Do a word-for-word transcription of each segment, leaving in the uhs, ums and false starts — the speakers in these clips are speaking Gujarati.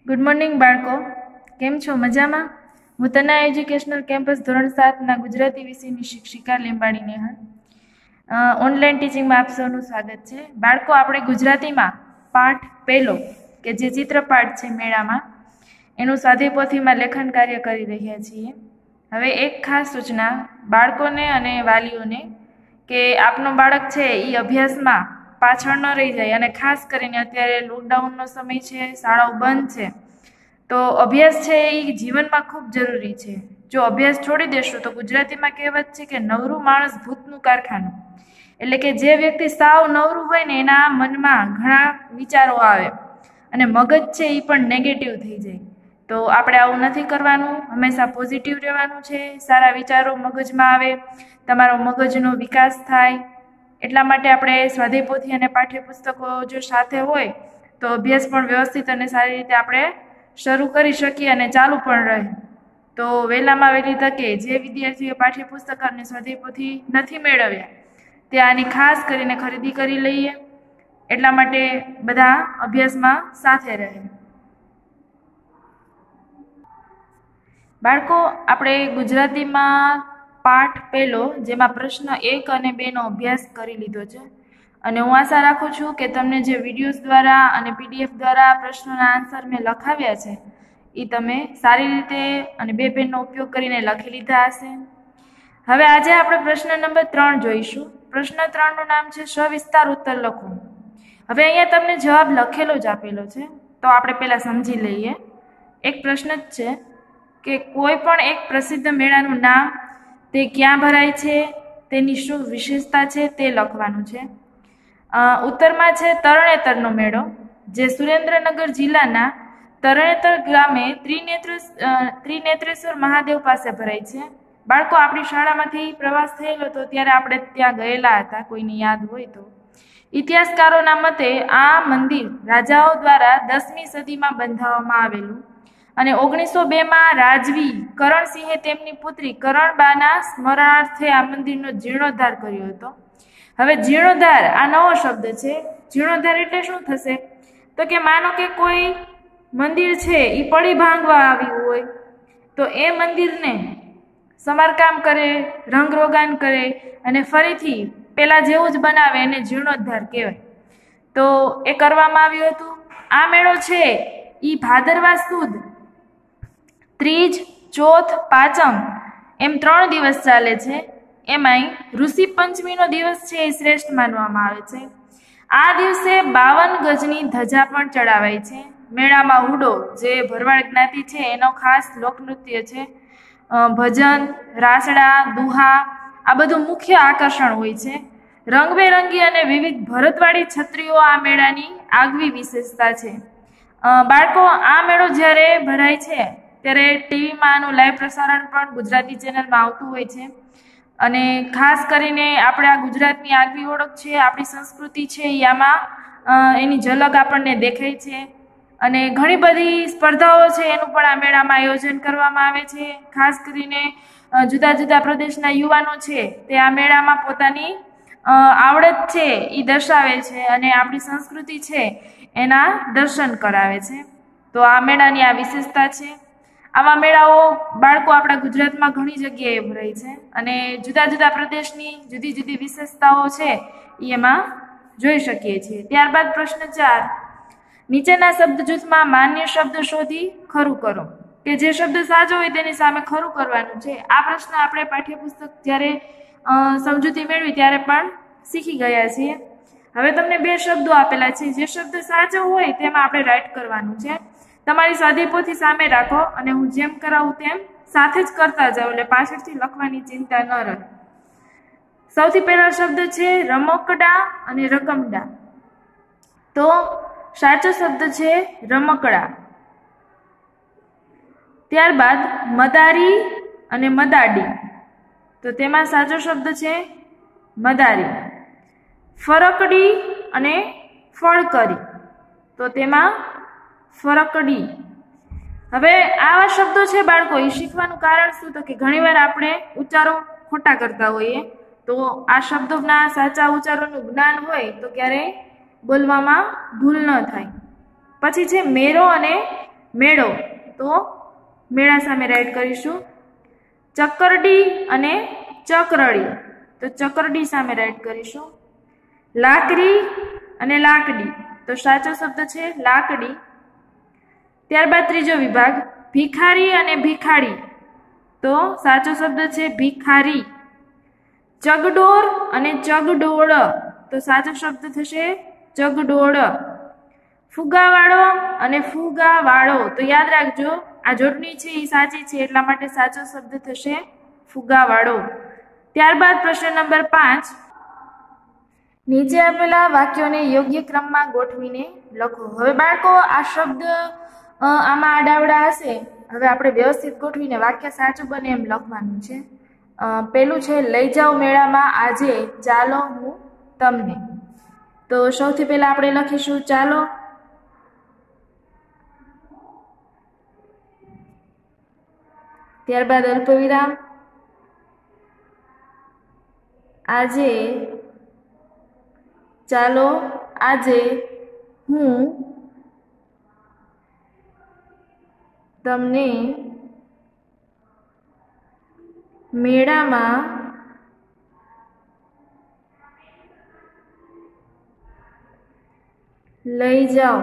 गुड मॉर्निंग बाळको, केम छो? मजामां? હું તના એજ્યુકેશનલ કેમ્પસ ધોરણ સાતના ગુજરાતી વિષયની શિક્ષિકા લીંબાણી નેહલ. ઓનલાઈન ટીચિંગમાં આપ સૌનું સ્વાગત છે. બાળકો, આપણે ગુજરાતીમાં પાઠ પહેલો કે જે ચિત્રપાઠ છે મેળામાં, એનું સ્વાધ્યાયપોથીમાં લેખન કાર્ય કરી રહ્યા છીએ. હવે એક ખાસ સૂચના બાળકોને અને વાલીઓને કે આપનો બાળક છે એ અભ્યાસમાં પાછળ ન રહી જાય, અને ખાસ કરીને અત્યારે લોકડાઉનનો સમય છે, શાળાઓ બંધ છે, તો અભ્યાસ છે એ જીવનમાં ખૂબ જરૂરી છે. જો અભ્યાસ છોડી દેશું તો ગુજરાતીમાં કહેવત છે કે નવરું માણસ ભૂતનું કારખાનું, એટલે કે જે વ્યક્તિ સાવ નવરું હોય ને એના મનમાં ઘણા વિચારો આવે અને મગજ છે એ પણ નેગેટિવ થઈ જાય. તો આપણે આવું નથી કરવાનું, હંમેશા પોઝિટિવ રહેવાનું છે. સારા વિચારો મગજમાં આવે, તમારો મગજનો વિકાસ થાય. એટલા માટે આપણે સ્વાધ્યાયપોથી અને પાઠ્યપુસ્તકો જો સાથે હોય તો અભ્યાસ પણ વ્યવસ્થિત અને સારી રીતે આપણે શરૂ કરી શકીએ અને ચાલુ પણ રહે. તો વહેલામાં વહેલી તકે જે વિદ્યાર્થીઓ પાઠ્યપુસ્તક અને સ્વાધ્યાયપોથી નથી મેળવ્યા તે આની ખાસ કરીને ખરીદી કરી લઈએ, એટલા માટે બધા અભ્યાસમાં સાથે રહે. બાળકો, આપણે ગુજરાતીમાં પાઠ પહેલો જેમાં પ્રશ્ન એક અને બે નો અભ્યાસ કરી લીધો છે, અને હું આશા રાખું છું કે તમને જે વિડીયોઝ દ્વારા અને પીડીએફ દ્વારા પ્રશ્નોના આન્સર મેં લખાવ્યા છે એ તમે સારી રીતે અને બે પેનનો ઉપયોગ કરીને લખી લીધા હશે. હવે આજે આપણે પ્રશ્ન નંબર ત્રણ જોઈશું. પ્રશ્ન ત્રણનું નામ છે સવિસ્તાર ઉત્તર લખો. હવે અહીંયા તમને જવાબ લખેલો જ આપેલો છે, તો આપણે પહેલાં સમજી લઈએ. એક પ્રશ્ન જ છે કે કોઈ પણ એક પ્રસિદ્ધ મેળાનું નામ, તે ક્યાં ભરાય છે, તેની શું વિશેષતા છે તે લખવાનું છે. ઉત્તરમાં છે તરણેતરનો મેળો, જે સુરેન્દ્રનગર જિલ્લાના તરણેતર ગામે ત્રિનેત્ર ત્રિનેત્રેશ્વર મહાદેવ પાસે ભરાય છે. બાળકો, આપણી શાળામાંથી પ્રવાસ થયેલો હતો ત્યારે આપણે ત્યાં ગયેલા હતા, કોઈને યાદ હોય તો. ઇતિહાસકારોના મતે આ મંદિર રાજાઓ દ્વારા દસમી સદીમાં બંધાવવામાં આવેલું, અને ઓગણીસો બે માં રાજવી કરણસિંહે તેમની પુત્રી કરણબાના સ્મરણાર્થે આ મંદિરનો જીર્ણોદ્ધાર કર્યો હતો. હવે જીર્ણોદ્ધાર આ નવો શબ્દ છે. જીર્ણોદ્ધાર એટલે શું થશે? તો કે માનો કે કોઈ મંદિર છે એ પડી ભાંગવા આવ્યું હોય તો એ મંદિરને સમારકામ કરે, રંગરોગાન કરે અને ફરીથી પેલા જેવું જ બનાવે, એને જીર્ણોદ્ધાર કહેવાય. તો એ કરવામાં આવ્યું હતું. આ મેળો છે એ ભાદરવા સુદ ત્રીજ, ચોથ, પાંચમ એમ ત્રણ દિવસ ચાલે છે. એમાંય ઋષિ પંચમીનો દિવસ છે એ શ્રેષ્ઠ માનવામાં આવે છે. આ દિવસે બાવન ગજની ધજા પણ ચડાવાય છે. મેળામાં હુડો, જે ભરવાડ જ્ઞાતિ છે એનો ખાસ લોકનૃત્ય છે. ભજન, રાસડા, દુહા આ બધું મુખ્ય આકર્ષણ હોય છે. રંગબેરંગી અને વિવિધ ભરતવાળી છત્રીઓ આ મેળાની આગવી વિશેષતા છે. બાળકો, આ મેળો જ્યારે ભરાય છે ત્યારે ટીવીમાં આનું લાઈવ પ્રસારણ પણ ગુજરાતી ચેનલમાં આવતું હોય છે, અને ખાસ કરીને આપણે આ ગુજરાતની આગવી ઓળખ છે, આપણી સંસ્કૃતિ છે એ આમાં એની ઝલક આપણને દેખાય છે. અને ઘણી બધી સ્પર્ધાઓ છે એનું પણ આ મેળામાં આયોજન કરવામાં આવે છે. ખાસ કરીને જુદા જુદા પ્રદેશના યુવાનો છે તે આ મેળામાં પોતાની આવડત છે એ દર્શાવે છે અને આપણી સંસ્કૃતિ છે એના દર્શન કરાવે છે. તો આ મેળાની આ વિશેષતા છે. આવા મેળાઓ બાળકો આપણા ગુજરાતમાં ઘણી જગ્યાએ ભરાય છે, અને જુદા જુદા પ્રદેશની જુદી જુદી વિશેષતાઓ છે એ એમાં જોઈ શકીએ છીએ. ત્યારબાદ પ્રશ્ન ચાર, નીચેના શબ્દ જૂથમાં માન્ય શબ્દ શોધી ખરું કરો. કે જે શબ્દ સાચો હોય તેની સામે ખરું કરવાનું છે. આ પ્રશ્ન આપણે પાઠ્યપુસ્તક જ્યારે સમજૂતી મેળવી ત્યારે પણ શીખી ગયા છીએ. હવે તમને બે શબ્દો આપેલા છે. જે શબ્દ સાચો હોય તેમાં આપણે રાઈટ કરવાનું છે. તમારી સ્વાધ્યાયપોથી સામે રાખો અને હું જેમ કરાવું તેમ સાથે જ કરતા જાઓ, એટલે પાછળથી લખવાની ચિંતા ન રહે. સૌથી પહેલો શબ્દ છે રમકડા અને રકમડા. તો સાચો શબ્દ છે રમકડા. ત્યારબાદ મદારી અને મદાડી, તો તેમાં સાચો શબ્દ છે મદારી. ફરકડી અને ફળકરી, તો તેમાં ફરકડી. હવે આવા શબ્દો છે બાળકો, એ શીખવાનું કારણ શું? તો કે ઘણીવાર આપણે ઉચ્ચારો ખોટા કરતા હોઈએ, તો આ શબ્દોના સાચા ઉચ્ચારોનું જ્ઞાન હોય તો ક્યારેય બોલવામાં ભૂલ ન થાય. પછી છે મેરો અને મેળો તો મેળા સામે રાઈટ કરીશું. ચક્કરડી અને ચકરડી તો ચકરડી સામે રાઈટ કરીશું. લાકડી અને લાકડી તો સાચો શબ્દ છે લાકડી. ત્યારબાદ ત્રીજો વિભાગ ભિખારી અને ભિખાડી તો સાચો શબ્દ છે ભિખારી. ચગડોળ અને ચગડોળ તો સાચો શબ્દ થશે ચગડોળ. ફુગાવાળો અને ફુગાવાળો તો યાદ રાખજો આ જોડણી છે એ સાચી છે એટલા માટે સાચો શબ્દ થશે ફુગાવાળો. ત્યારબાદ પ્રશ્ન નંબર પાંચ, નીચે આપેલા વાક્યોને યોગ્ય ક્રમમાં ગોઠવીને લખો. હવે બાળકો આ શબ્દ આમાં આડાવડા હશે, હવે આપણે વ્યવસ્થિત ગોઠવીને વાક્ય સાચું બને એમ લખવાનું છે. પેલું છે લઈ જાઓ મેળામાં આજે ચાલો હું તમને. તો સૌથી પહેલા આપણે લખીશું ચાલો. ત્યારબાદ અલ્પવિરામ આજે ચાલો આજે હું તમને મેળામાં લઈ જાઓ.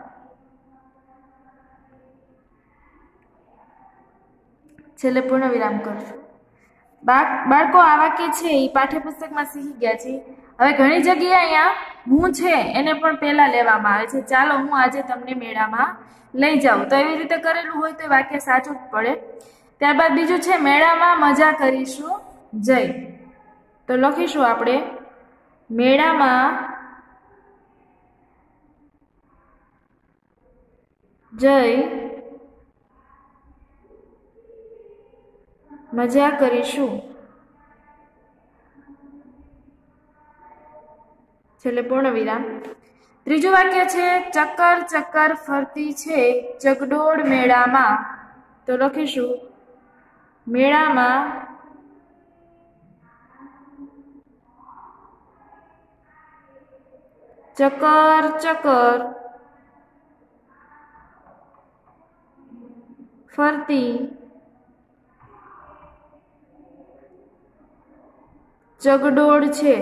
છેલ્લે પૂર્ણ વિરામ કરશું. બાળકો આ વાક્ય છે એ પાઠ્યપુસ્તકમાં શીખી ગયા છે. હવે ઘણી જગ્યાએ અહીંયા હું છે એને પણ પહેલા લેવામાં આવે છે. ચાલો હું આજે તમને મેળામાં લઈ જાઉં તો એવી રીતે કરેલું હોય તો વાક્ય સાચું જ પડે. ત્યારબાદ બીજું છે મેળામાં મજા કરીશું જય તો લખીશું આપણે મેળામાં જય મજા કરીશું. છેલ્લે પૂર્ણ વિરામ. ત્રીજું વાક્ય છે ચક્કર ચક્કર ફરતી છે ચગડોળ મેળામાં તો લખીશું મેળામાં ચક્કર ચક્કર ફરતી ચગડોળ છે.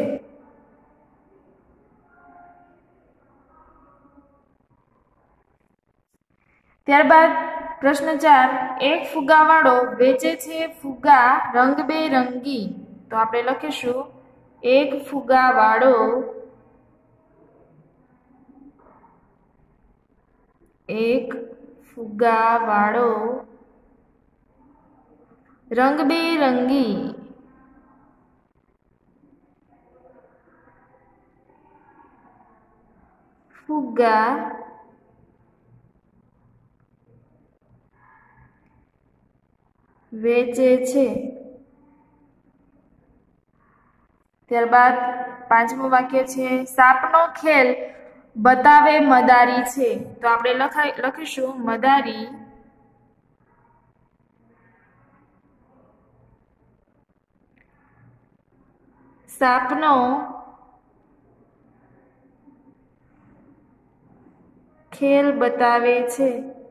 ત્યારબાદ પ્રશ્ન ચાર, એક ફુગાવાળો વેચે છે ફુગા રંગબેરંગી તો આપણે લખીશું એક ફુગાવાળો એક ફુગાવાળો રંગબેરંગી ફુગ્ગા વેચે છે. ત્યારબાદ પાંચમું વાક્ય છે સાપનો ખેલ બતાવે મદારી છે તો આપણે લખાઈ લખીશું મદારી સાપનો ખેલ બતાવે છે.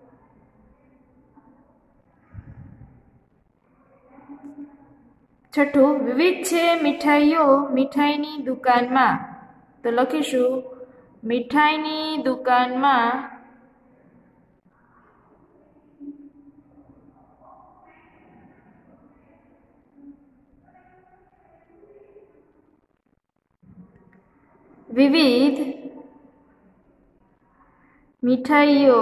છઠ્ઠું, વિવિધ છે મીઠાઈઓ મીઠાઈની દુકાનમાં તો લખીશું મીઠાઈની દુકાનમાં વિવિધ મીઠાઈઓ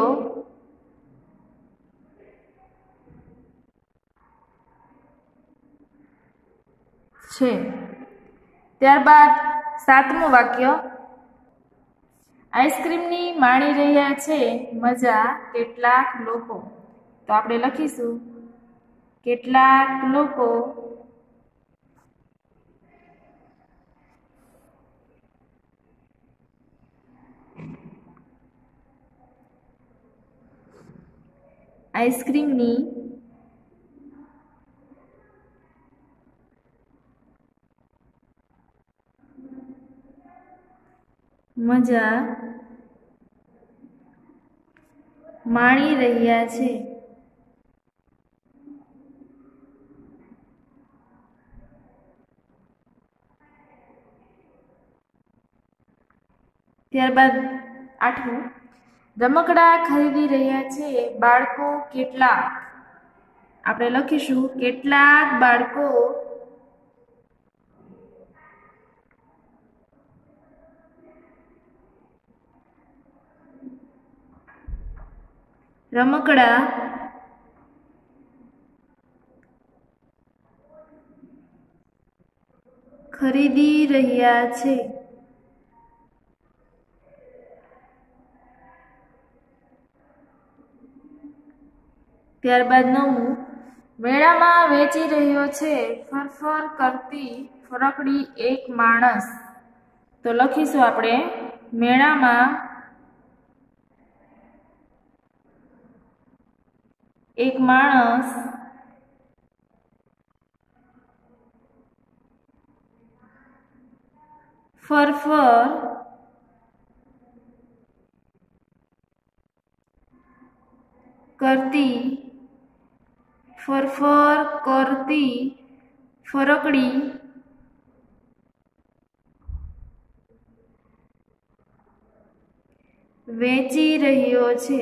છે. ત્યારબાદ સાતમું વાક્ય આઈસ્ક્રીમની માણી રહ્યા છે મજા કેટલાક લોકો તો આપણે લખીશું કેટલાક લોકો આઈસ્ક્રીમની મજા માણી રહ્યા છે. ત્યારબાદ આઠમું, રમકડા ખરીદી રહ્યા છે બાળકો કેટલાક. આપણે લખીશું કેટલાક બાળકો રમકડા ખરીદી રહ્યા છે. ત્યારબાદ નવમું, મેળામાં વેચી રહ્યો છે ફરફર કરતી ફરકડી એક માણસ. તો લખીશું આપણે મેળામાં એક માણસ ફરફર કરતી ફરફર કરતી ફરકડી વેચી રહ્યો છે.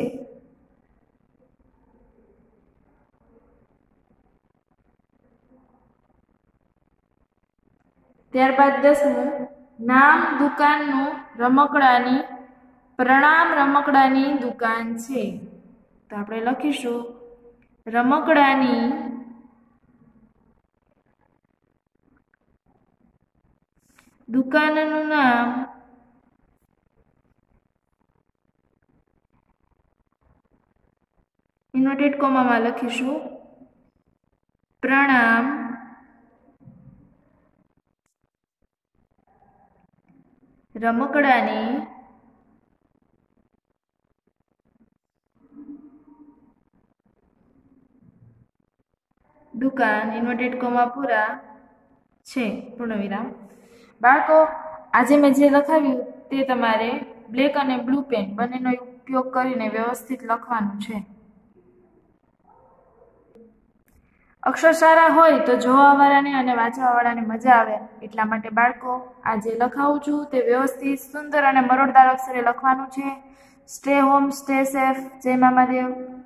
ત્યારબાદ દસમું, નામ દુકાનનું રમકડાની પ્રણામ રમકડાની દુકાન છે. તો આપણે લખીશું રમકડાની દુકાનનું નામ ઇન્વર્ટેડ કોમામાં લખીશું પ્રણામ રમકડાની દુકાન ઇન્વર્ટેડ કોમા પૂરા છે પૂર્ણવિરામ. બાળકો, આજે મેં જે લખાવ્યું તે તમારે બ્લેક અને બ્લુ પેન બંનેનો ઉપયોગ કરીને વ્યવસ્થિત લખવાનું છે. અક્ષર સારા હોય તો જોવાવાળાને અને વાંચવાવાળાને મજા આવે એટલા માટે બાળકો આજે લખાવું છું તે વ્યવસ્થિત સુંદર અને મરોડદાર અક્ષરે લખવાનું છે. Stay home, stay safe. જય મામાદેવ.